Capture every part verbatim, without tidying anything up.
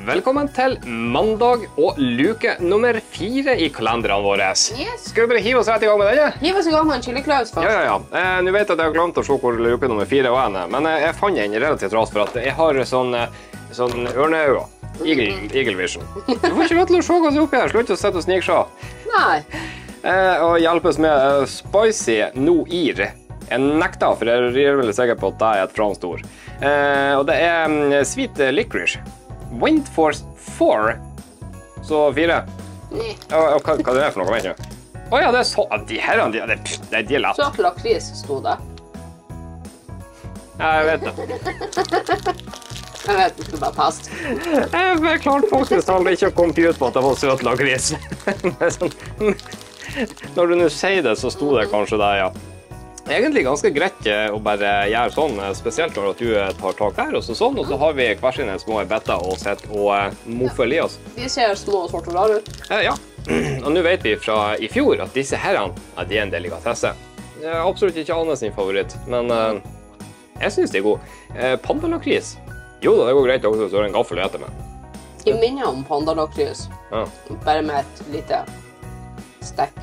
Velkommen til mandag og luke nummer fire i kalenderne våre. Yes. Skal vi bare hive oss rett i gang med denne? Hiv oss i gang med en chili-klaus først. Ja, ja, ja. Eh, Nå vet jeg at jeg har glemt å se hvor luke nummer fire var henne, men jeg, jeg fant den relativt raskt for at jeg har sånn, sånn ørneøyne. Eagle, Eagle Vision. Du får ikke vet til å se hva som er oppi her. Slutt å sette og snikse. Nei. Eh, og hjelpes med uh, Spicy Noir. Jeg nekter, for jeg er veldig sikker på at det er et fransk ord. Eh, og det er um, Sweet Licorice. Windforce four. Så fire. Nei. Og, og hva, hva det er for noe, vet du? Åja, det er så... De her, de, de, de, de er lett. Søt lakris sto det. Ja, jeg vet det. Jeg vet, du skulle bare passe. Jeg, jeg klarte faktisk aldri ikke å komme ut på at det var søt lakris. Når du nå sier det, så sto det kanskje det, ja. Egentlig ganske greit å bare gjøre sånn, spesielt når du tar tak her, og så sånn, og så har vi hver sine små better og sett og moffer i oss. De ser små og svarte og rare ut. Ja, og nå vet vi fra i fjor at disse herrene, ja, de er en delikatesse. Det er absolutt ikke Anne sin favoritt, men uh, jeg synes de er gode. Uh, Pandalakris. Jo da, det går greit også, så er det en gaffel å ete med. De minner om pandalakris, Ja. bare med et lite stekk.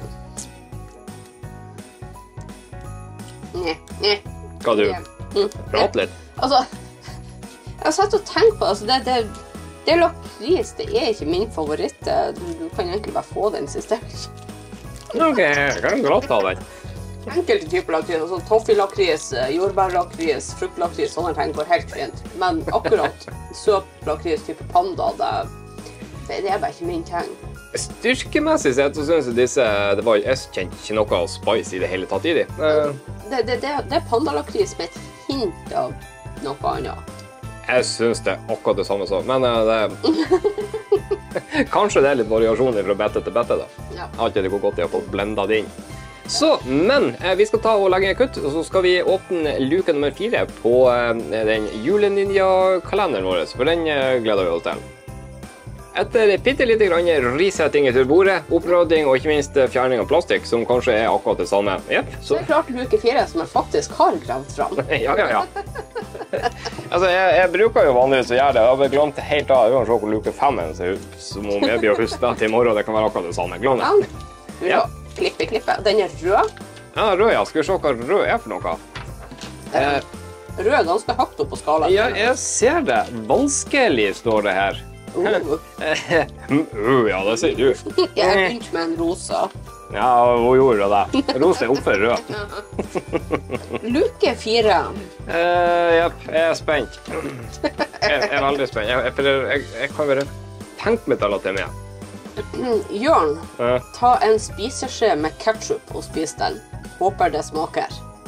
Nei, nei. Skal du Mm. prate litt? Altså, jeg har sett og tenkt på, altså, det, det, det lakris, det er ikke min favoritt. Du, du kan egentlig bare få den siste. Ok, jeg kan glatt ta den. Enkelte typer lakris, altså toffilakris, jordbærlakris, fruktlakris, sånne ting går helt fint. Men akkurat søt lakris type panda, det, det, det er bare ikke min ting. Styrkemessig sett så synes jeg disse, det var, jeg kjente ikke noe av spice i det hele tatt i de. Uh, Det, det, det, det er pandalakris med et hint av noe annet. jeg synes det er akkurat det samme som, men uh, det... Kanskje det er litt variasjon fra bette til bette da. Ja. Alt det går godt i å få blendet det inn. Så, men eh, vi skal ta og legge en kutt, og så skal vi åpne luke nummer fire på eh, den juleninja-kalenderen vår, for den eh, gleder vi oss til. Etter bitte lite grann resetting til bordet, opprading og ikke minst fjerning av plastikk, som kanskje er akkurat det samme. Yep, Så så... det er klart luke fire som jeg faktisk har gravd fram. ja, ja, ja. Altså, jeg, jeg bruker jo vanligvis å gjøre det. Jeg har glemt helt av, jeg kan se hvor luke fem ser ut, som om jeg blir å huske det til i morgen. Det kan være akkurat det samme. Glem det. Men, ja. Klippe, klippe. Den er rød. Ja, rød, ja. Skal vi se hva rød er for noe? Eh, Rød er ganske høyt opp på skalaen. ja, jeg ser det. Vanskelig står det her. Uh, uh, ja, det sier du. jeg har begynt med en rosa. Ja, hun gjorde det. Ros er oppe rød. Luke fire. Uh, ja, jeg er spent. Jeg, jeg er veldig spent. Jeg, jeg, jeg, jeg kan bare tenke meg til at det er med. Jørn, Uh, ta en spiseskje med ketchup og spis den. Håper det smaker.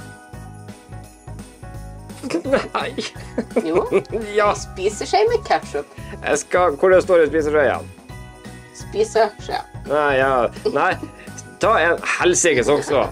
nei. Jo, Ja, spiseskje med ketchup. jeg skal... Hvor det står i spiserøy igjen? Spiseskje. Nei, ja. Nei, ta en helsikes også.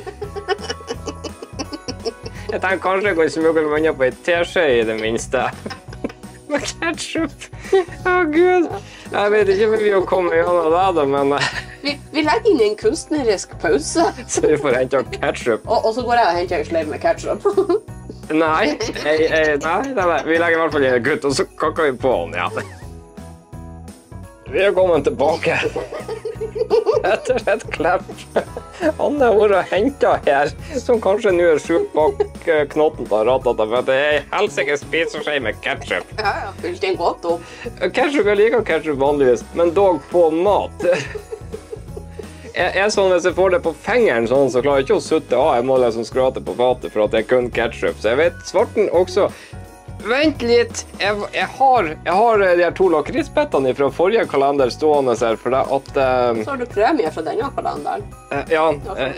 Jeg tenker kanskje jeg kan smugle meg unna på en teskje i det minste. Med ketchup. Å, Gud. Jeg vet ikke om vi har kommet gjennom det, da, men Vi, vi legger inn en kunstnerisk pause. så vi får hente ketchup. Og, og så går jeg og henter en sleiv med ketchup. Nei, jeg, jeg, nei, nei, nei, vi legger i hvert fall inn en gutt, og så kakker vi på den igjen. Vi er kommet tilbake. Etter et klepp. Anne har vært hentet her, som kanskje nå er sjuk bak knotten til ratata, for det er helsikes spiseskje med ketchup. Ja, ja, fylt inn godt opp. Ketchup, jeg liker ketchup vanligvis, men dog på mat. Jeg er sånn, hvis jeg får det på fingeren sånn, så klarer jeg ikke å sutte av. Jeg må liksom skrate på fatet for at det er kun ketchup. Så jeg vet, svarten også... Vent litt, jeg, jeg, har, jeg har de her to lakrisbettene fra forrige kalender stående her, for det at... Uh, Så har du premie fra denne kalenderen. uh, ja, uh,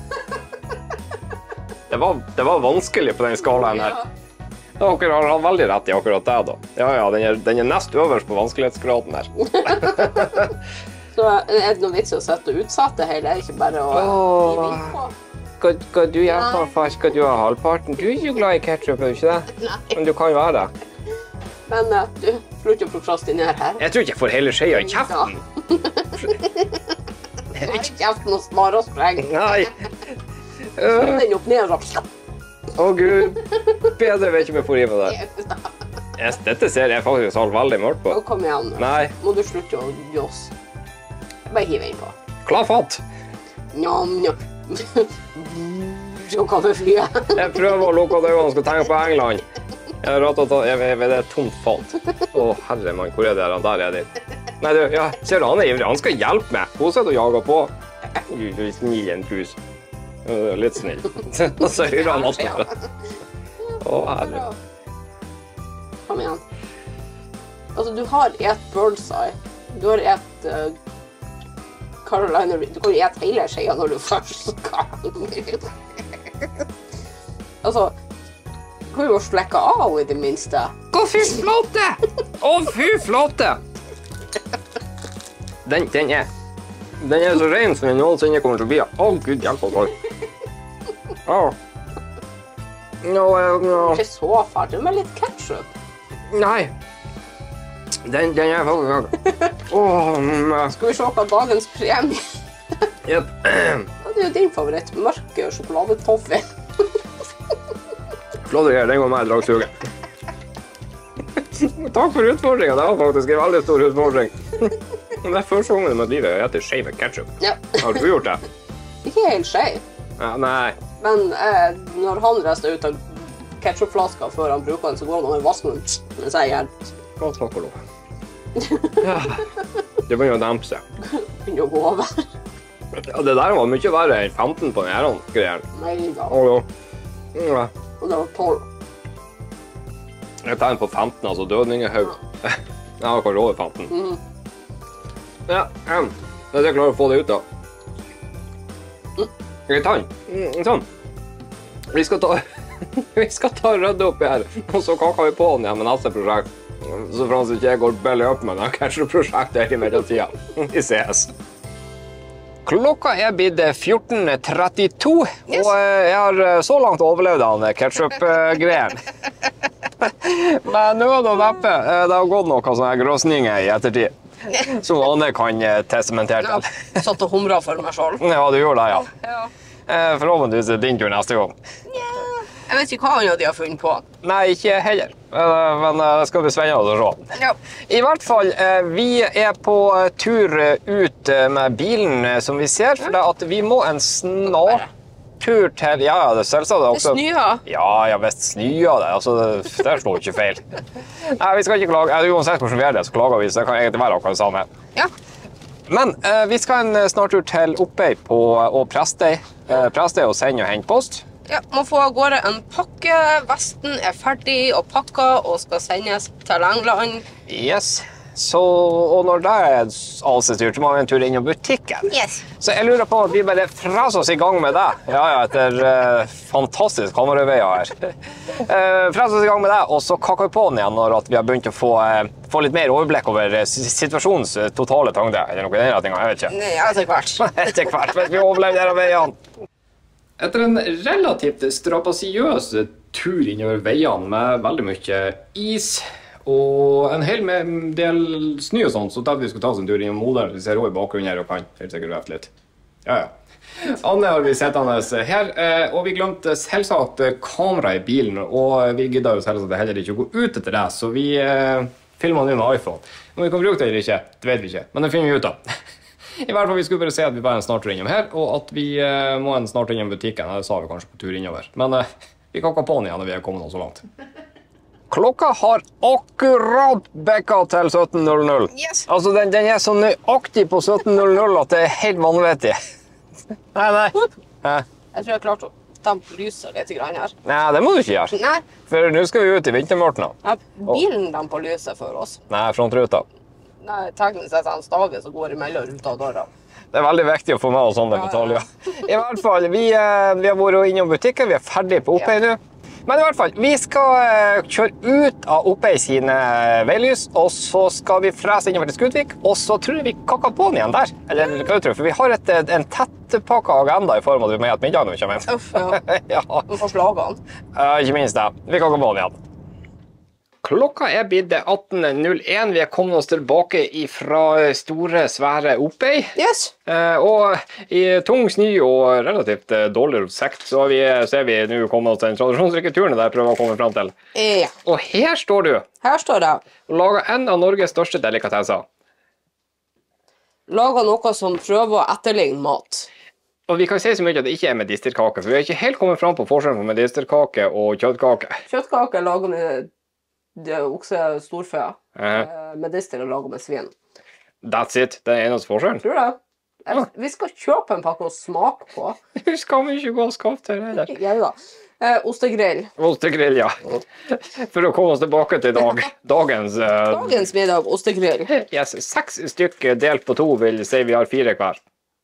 det, var, det var vanskelig på den skalaen her. Ja. Dere har hatt veldig rett i akkurat det da. Ja, ja, den er, den er nest øverst på vanskelighetsgraden her. Så er det noen vits å sette og utsette hele, ikke bare å Åh. gi vind på. Skal, skal du hjelpe meg, far? Skal du ha halvparten? Du er ikke glad i ketchup, er du ikke det? Nei, Men du kan jo være det. men uh, du, slutt å prokrastinere her. Jeg tror ikke jeg får hele skjea i kjeften. Nei, kjeften og smare og spreng. Nei. Den opp ned og Å, Gud. Bedre vet ikke om jeg får i meg det. uh. Jeg, dette ser jeg faktisk alt veldig mørkt på. Å, kom igjen. Nei. Må du slutte å joss. Bare hiv inn på. Klar fatt. Njam, njam. Så kommer flyet. Jeg prøver å lukke øynene og skal tenke på England. Jeg har råd til å ta, jeg vet, det er et tomt fat. Å, herre mann, hvor er det der? Der er det. Nei, du, ja, ser du, han er ivrig. Han skal hjelpe meg. Hun sitter og jager på. Du er snill en pus. Litt snill. Og så hører han alt det. Å, herre. Kom igjen. Altså, du har et Birdseye. Du har et uh, Carolina Reaper. Du kan jo et hele skjea når du først skal. Altså, du kan jo slekke av i det minste. Å, fy flate! Å, fy flate! Den, den er... Den er så ren som den noensinne kommer til å bli. Å, Gud, hjelp meg. Å. Nå, nå. Ikke så ferdig med litt ketchup. Nei. Den, den er faktisk... Åh, men... Skal vi se hva dagens premie? Jep. Det er jo din favoritt, mørke sjokoladetoffee. Flott greier, den går med i dragsuget. Takk for utfordringen, det var faktisk en veldig stor utfordring. Det er første gangen i mitt liv jeg heter skei med ketchup. Ja. Har du gjort det? Ikke helt skei. Ja, nei. Men eh, når han reiste ut av ketchupflaska før han bruker den, så går han og vasker den. Mens jeg gjør det. Å, takk og lov. Ja. Det begynner å dempe seg. Begynner å gå over. Ja, det der var mye verre enn femten på denne greien. Nei da. Å, ja. Og det var tolv. Jeg tegner på femten, altså dødningehaug. Jeg har kanskje over femten. Mm. Ja, um, det er jeg klarer å få det ut da. Jeg tar den. Sånn. Vi skal ta... Vi skal ta rødde opp her, og så kaker vi på den igjen med neste prosjekt. Så for at ikke jeg går belly up med den ketchup-prosjektet i mellomtida. Vi ses. Klokka er blitt fjorten trettito, yes. Og jeg har så langt overlevd den ketchup-greien. Men nå er det neppe. Det har gått noen sånne gråsninger i ettertid. Som Anne kan testamentere til. Ja, satt og humret for meg selv. Ja, du gjør det, ja. Ja. Forhåpentligvis er det din tur neste gang. Ja. Jeg vet ikke hva andre de har funnet på. Nei, ikke heller. Men det skal bli spennende å se. Ja. I hvert fall, vi er på tur ut med bilen som vi ser, for at vi må en snar tur til... Ja, ja, det selvsagt det også. Det snøer. Ja, ja, visst snøer det. Altså, det der slår ikke feil. Nei, vi skal ikke klage. Uansett hvordan vi er det, så klager vi, så det kan egentlig være akkurat det samme. Ja. Men eh, vi skal en snartur til Oppøy på og Prestøy. Eh, Prestøy og sende og hente post. Ja, man får av gårde en pakke. Vesten er ferdig og pakket og skal sendes til England. Yes. Så, og når det er altså styrt, så må vi en tur inn i butikken. Yes. Så jeg lurer på at vi bare fraser oss i gang med det. Ja, ja, etter uh, fantastisk kamerøveier her. uh, fraser oss i gang med det, og så kakker vi på den igjen når vi har begynt å få, uh, få litt mer overblikk over uh, situasjonens uh, totale tangde. Eller noe i den retningen, jeg vet ikke. Nei, etter hvert. Etter hvert, men vi overlever denne veiene. Etter en relativt strapasiøs tur innover veiene med veldig mye is, og en hel del snø og sånt, så tenkte vi skulle ta oss en tur innom moderen. Vi ser også i bakgrunnen her og kan helt sikkert rett litt. Ja, ja. Anne har vi settende her, og vi glemte selvsagt kamera i bilen, og vi gidder jo selvsagt heller ikke å gå ut etter det, så vi eh, filmer den med iPhone. Om vi kan bruke det eller ikke, det vet vi ikke, men det finner vi ut av. I hvert fall vi skulle bare se at vi var en snart innom her, og at vi eh, må en snart innom butikken. Det sa vi kanskje på tur innover, men eh, vi kakker på den igjen når vi er kommet så langt. Klokka har akkurat bekka til sytten null null. Yes. Altså, den, den er så nøyaktig på sytten null null at det er helt vanvittig. Nei, nei. Hæ? Jeg tror jeg klarte å dempe lyset litt grann her. Nei, det må du ikke gjøre. Nei. For nå skal vi ut i vintermørkene. Ja, bilen demper lyset for oss. Nei, frontruta. Nei, teknisk sett er en stave som går imellom ruta og døra. Det er veldig viktig å få med oss sånne detaljer. I hvert fall, vi, vi har vært innom butikken, vi er ferdige på Oppøy nå. Men i hvert fall, vi skal kjøre ut av Oppøy sine veilys, og så skal vi frese innover til Skutvik, og så tror jeg vi kakker på den igjen der. Eller hva du tror, for vi har et, en tettpakket agenda i form av at vi må gjøre middag når vi kommer inn. Uff, ja. Ja. Vi får slagene. Uh, ikke minst det. Vi kakker på den igjen. Klokka er blitt atten null én. Vi er kommet oss tilbake fra store, svære Opei. Yes. Eh, og i tung snø og relativt dårlig sekt, så, vi, så er vi nå kommet oss til den tradisjonsrike turen der jeg prøver å komme frem til. Ja. Og her står du. Her står jeg. Og lager en av Norges største delikatesser. Lager noe som prøver å etterligne mat. Og vi kan si så mye at det ikke er medisterkake, for vi har ikke helt kommet frem på forskjellen på medisterkake og kjøttkake. Kjøttkake lager med det er okse storfe, uh-huh. Medister er laget med svin. That's it, det er eneste forskjellen. Tror det. Jeg, ah. Vi skal kjøpe en pakke og smake på. Vi skal vi ikke gå og skaffe til det der. Ja da. Uh, ostegrill. Ostegrill, ja. For å komme oss tilbake til dag. Dagens... Uh, Dagens middag, ostegrill. Yes, seks stykker delt på to vil si vi har fire hver.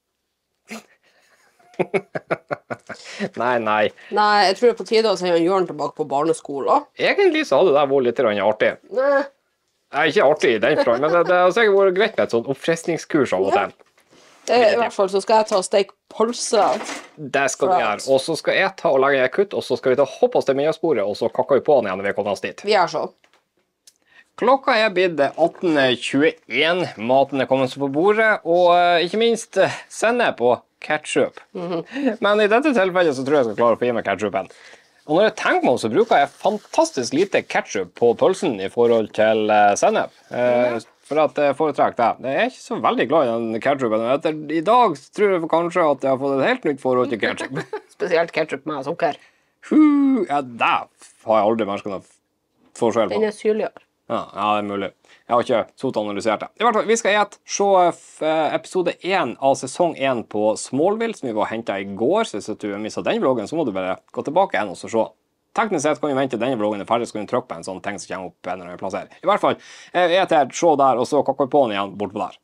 nei, nei. Nei, jeg tror det er på tide å sende Jørn tilbake på barneskolen. Egentlig så hadde det vært litt artig. Nei. Nei, ikke artig i den front, men det, det har sikkert vært greit med et sånt oppfriskningskurs av og til. Ja. I hvert fall så skal jeg ta steik pølse. Det skal du gjøre. Og så skal jeg ta og lage en kutt, og så skal vi ta hoppe oss til middagsbordet, og så kakker vi på den igjen når vi kommer oss dit. Vi er så. Klokka er blitt atten tjueen, maten er kommet på bordet, og ikke minst sennep på ketchup. Mm-hmm. Men i dette tilfellet så tror jeg jeg skal klare å få i meg ketchupen. Og når jeg tenker meg om, så bruker jeg fantastisk lite ketchup på pølsen i forhold til uh, sennep. Uh, for at jeg foretrekker det. Jeg er ikke så veldig glad i den ketchupen. Etter, I dag tror jeg kanskje at jeg har fått et helt nytt forhold til ketchup. Spesielt ketchup med sukker. Uh, ja, det har jeg aldri merket noe forskjell på. Den er syrligere. Ja, ja, det er mulig. Jeg har ikke så analysert det. I hvert fall, vi skal gjette se episode én av sesong én på Smallville, som vi var hentet i går, så hvis du mistet den vloggen, så må du bare gå tilbake igjen og så se. Teknisk sett kan vi vente den vloggen er ferdig, så kan vi trykke på en sånn ting som kommer opp en eller annen plass her. I hvert fall, jeg er til se der, og så kakker vi på den igjen bortpå der.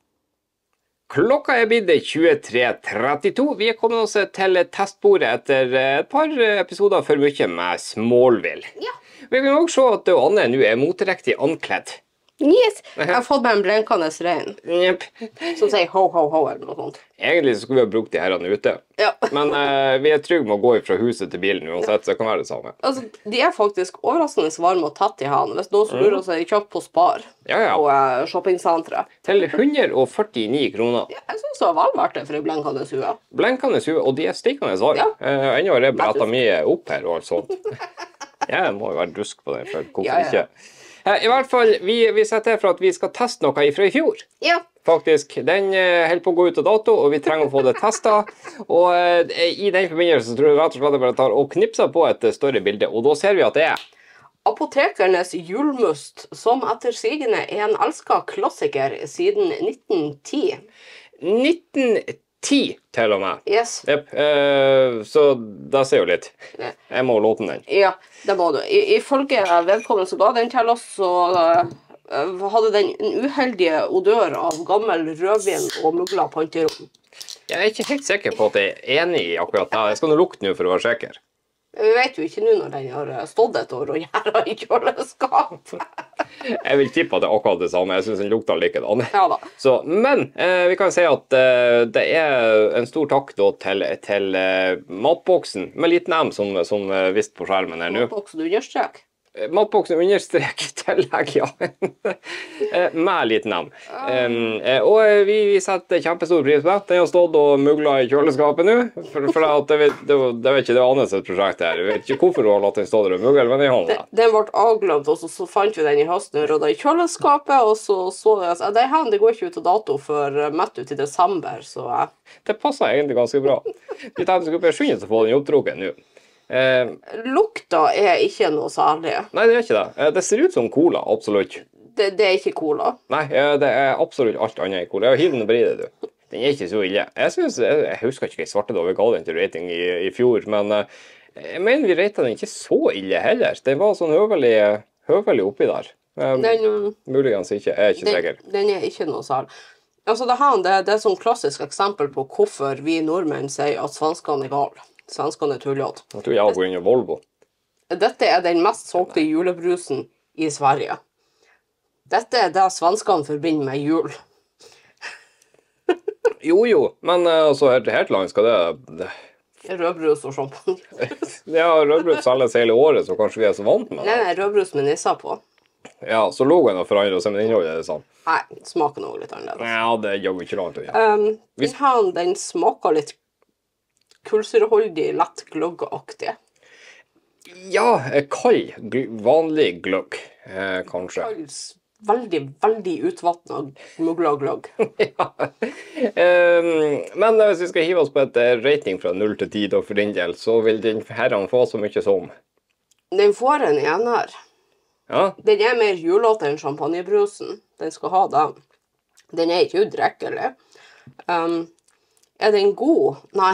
Klokka er blitt tjuetre trettito. Vi er kommet oss til testbordet etter et par episoder for mye med Smallville. Ja. Vi kan også se at Anne nå er moteriktig ankledd. Yes, jeg har fått meg en blenkende rein. Yep. Som sier ho, ho, ho, eller noe sånt. Egentlig så skulle vi ha brukt de herrene ute. Ja. Men uh, vi er trygge med å gå fra huset til bilen uansett, så det kan være det samme. Altså, de er faktisk overraskende varme og tett i han. Hvis noen som lurer seg kjøpt på Spar ja, ja. og uh, shoppingsentret. Til hundre og førtini kroner. Ja, jeg synes det var vel verdt det for en blenkende hue. Blenkende hue, og de er stikkende varme. Ja. Uh, ennå har jeg bretta mye opp her og alt sånt. Jeg må jo være dusk på den, for hvorfor ja, ja. ikke? I hvert fall, vi, vi setter her for at vi skal teste noe fra i fjor. Ja. Faktisk, den uh, holder på å gå ut av dato, og vi trenger å få det testet. Og uh, i den forbindelse så tror jeg rett og slett jeg bare tar og knipser på et større bilde, og da ser vi at det er Apotekernes julmust, som etter sigende er en elsket klassiker siden nitten ti. nitten ti til og med. Yes. Yep. Uh, så det ser jo litt. Jeg må låte den. Ja, det må du. I, ifølge vedkommende som ga den til oss, så uh, hadde den en uheldige odør av gammel rødvin og mugla panterom. Jeg er ikke helt sikker på at jeg er enig i akkurat det. Jeg skal nå lukte nå for å være sikker. Vi vet jo ikke nå når den har stått et år og gjæra i kjøleskap. Jeg vil tippe at det er akkurat det samme. Jeg synes den lukter likedan. Ja da. Så, men eh, vi kan si at eh, det er en stor takk da, til, til eh, matboksen med liten M som, som eh, vist på skjermen her nå. Matboksen understrek? Matboksen understrek tillegg, ja. Med liten M. Um, og vi, vi setter kjempestor pris på det. Den har stått og muglet i kjøleskapet nå. For, for det, det, det, det vet ikke det Annes prosjekt her. Jeg vet ikke hvorfor du har latt den stå der og mugle, men den har det. Den ble avglemt, og så, så fant vi den i høsten og da i kjøleskapet, og så så vi at det, det går ikke ut av dato for midt ut i desember, så... Det passer egentlig ganske bra. Vi tenkte at vi skulle skynde å få den oppdrukken nå. Eh, Lukta er ikke noe særlig. Nei, det er ikke det. Det ser ut som cola, absolutt. Det, det er ikke cola. Nei, det er absolutt alt annet i cola. Jeg har hivet den på det, du. Den er ikke så ille. Jeg, synes, jeg, jeg husker ikke hva svarte da vi ga den til rating i, i fjor, men uh, jeg mener vi ratet den ikke så ille heller. Den var sånn høvelig, høvelig oppi der. Um, den, muligens ikke, jeg er ikke den, sikker. Den er ikke noe særlig. Altså, det, her, det, det er sånn klassisk eksempel på hvorfor vi nordmenn sier at svenskene er gale. Svenskene er tullete. Jeg tror jeg går inn i Volvo. Dette er den mest solgte julebrusen i Sverige. Dette er det svenskene forbinder med jul. jo, jo, men altså, her, her til land skal det... det... Rødbrus og champagne. ja, rødbrus selges hele året, så kanskje vi er så vant med det. Nei, nei, rødbrus med nisser på. Ja, så logoen har forandret seg, men innholdet er det samme. Nei, smaker noe litt annerledes. Ja, det gjør jo ikke langt å gjøre. Um, den her, den smaker litt kullsyreholdig, lett gløggaktig. Ja, kald, gl- vanlig gløgg, eh, kanskje. Kald, veldig, veldig utvattnet mugla gløgg. Ja. Um, men hvis vi skal hive oss på et eh, rating fra null til ti da for din del, så vil den herren få så mye som. Den får en ener. Ja, Den er mer julete enn champagnebrusen. Den skal ha det. Den er ikke udrekkelig. Um, er den god? Nei.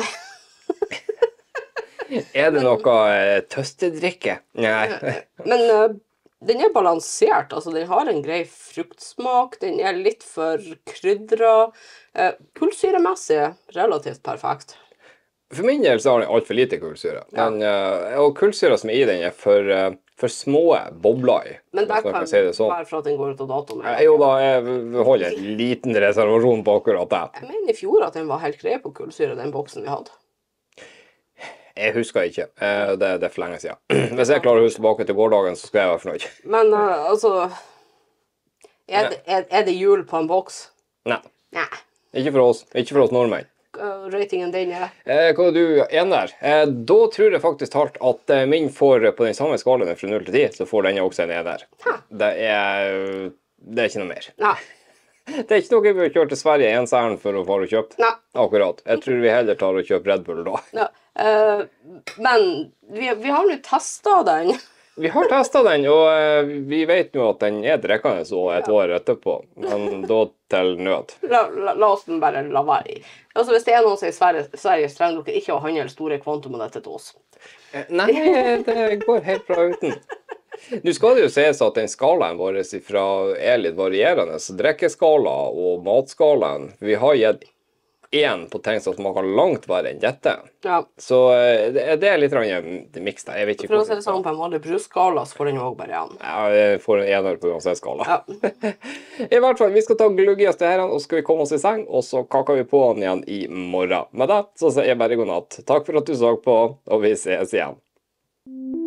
er det noe eh, tøstedrikke? Nei. Men uh, den er balansert. Altså, den har en grei fruktsmak. Den er litt for krydra. Uh, kullsyremessig relativt perfekt. For min del så har den alt for lite kullsyre. Ja. Den, eh, og kullsyre som er i den er for, eh, for små bobler i. Men det hvis man kan si det sånn. være for at den går ut av dato. Eh, Jo da, jeg holder en liten reservasjon på akkurat det. Jeg mener i fjor at den var helt grei på kullsyre, den boksen vi hadde. Jeg husker ikke. Eh, Det, det er for lenge siden. Hvis jeg klarer å huske tilbake til gårdagen, så skal jeg være fornøyd. Men uh, altså er det, er, er det jul på en boks? Nei, Nei. ikke for oss. Ikke for oss nordmenn. Uh, ratingen den er Eh, hva er du ener? Eh, da tror jeg faktisk talt at eh, min får på den samme skalaen fra null til ti, så får denne også en ener. Det er, det er ikke noe mer. Nei. Det er ikke noe vi vil kjøre til Sverige ens ærend for å få og kjøpe. Nei. Akkurat. Jeg tror vi heller tar og kjøper Red Bull da. Ja. Uh, men vi, vi har nå testa den. Vi har testet den, og eh, vi vet nå at den er drekkende så et år etterpå. Men da til nød. La, la, la oss den bare la være i. Altså, hvis det er noen som i Sverige, Sverige så trenger dere ikke å handle store kvantum av dette til oss. Eh, Nei, det går helt bra uten. Nå skal det jo sies at den skalaen vår ifra er litt varierende, så drikkeskala og matskalaen, vi har gitt en på ting som smaker langt verre enn dette. Ja. Så eh, det det er litt miks der. Jeg vet ikke For å hvor si det sånn, på en vanlig brusskala så får den jo også bare igjen. Ja, jeg får en ener på uansett skala. Ja. I hvert fall, vi skal ta gluggiest det her, og så skal vi komme oss i seng, og så kakker vi på den igjen i morgen. Med det, så sier jeg bare god natt. Takk for at du så på, og vi ses igjen.